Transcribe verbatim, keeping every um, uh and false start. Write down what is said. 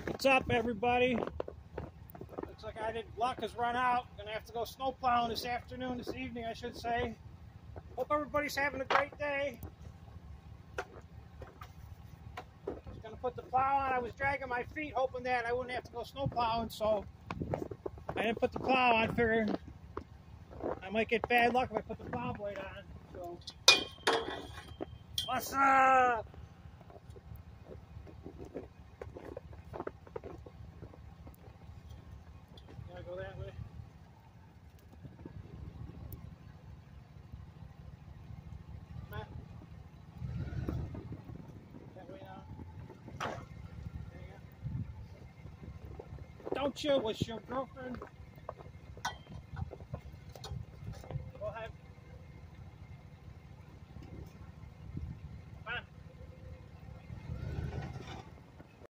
What's up, everybody? Looks like I did luck has run out. Gonna have to go snow plowing this afternoon, this evening, I should say. Hope everybody's having a great day. Just gonna put the plow on. I was dragging my feet, hoping that I wouldn't have to go snow plowing, so I didn't put the plow on. Figured I might get bad luck if I put the plow blade on. So, what's up? Go that way. Matt. That way now. There you go. Don't you? Was your girlfriend